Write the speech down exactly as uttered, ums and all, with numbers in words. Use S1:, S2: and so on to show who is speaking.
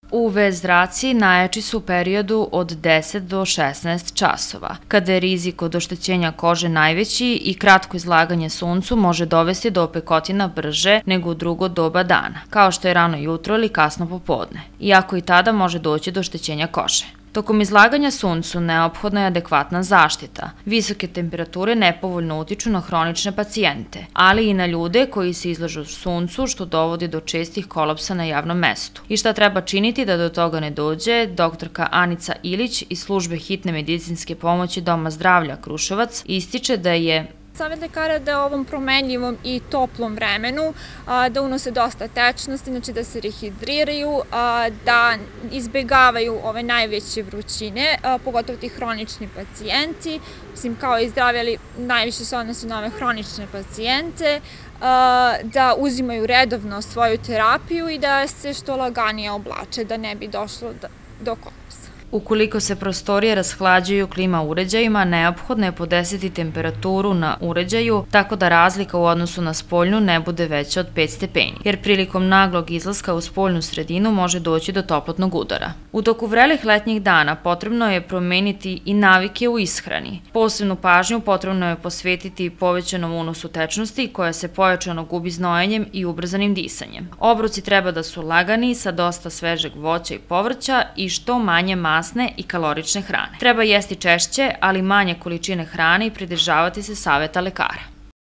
S1: U ve zraci najjači su u periodu od deset do šesnaest časova, kada je rizik od oštećenja kože najveći i kratko izlaganje suncu može dovesti do opekotina brže nego u drugo doba dana, kao što je rano jutro ili kasno popodne, iako i tada može doći do oštećenja kože. Tokom izlaganja suncu neophodna je adekvatna zaštita. Visoke temperature nepovoljno utiču na hronične pacijente, ali i na ljude koji se izlažu suncu, što dovodi do čestih kolapsa na javnom mestu. I šta treba činiti da do toga ne dođe, doktorka Anica Ilić iz službe hitne medicinske pomoći Doma zdravlja Kruševac ističe da je
S2: Savet lekara da u ovom promenljivom i toplom vremenu da unose dosta tečnosti, znači da se rehidriraju, da izbegavaju ove najveće vrućine, pogotovo ti hronični pacijenti, mislim kao i zdravi, ali najviše se odnosi na ove hronične pacijente, da uzimaju redovno svoju terapiju i da se što laganije oblače, da ne bi došlo do kolapsa.
S1: Ukoliko se prostorije rashlađuju klima uređajima, neophodno je podesiti temperaturu na uređaju tako da razlika u odnosu na spoljnu ne bude veća od pet stepeni, jer prilikom naglog izlaska u spoljnu sredinu može doći do toplotnog udara. U toku vrelih letnjih dana potrebno je promeniti i navike u ishrani. Posebnu pažnju potrebno je posvetiti povećanom unosu tečnosti koja se pojačano gubi znojenjem i ubrzanim disanjem. Obroci treba da su lagani, sa dosta svežeg voća i povrća i što manje masne masne i kalorične hrane. Treba jesti češće, ali manje količine hrane i pridržavati se saveta lekara.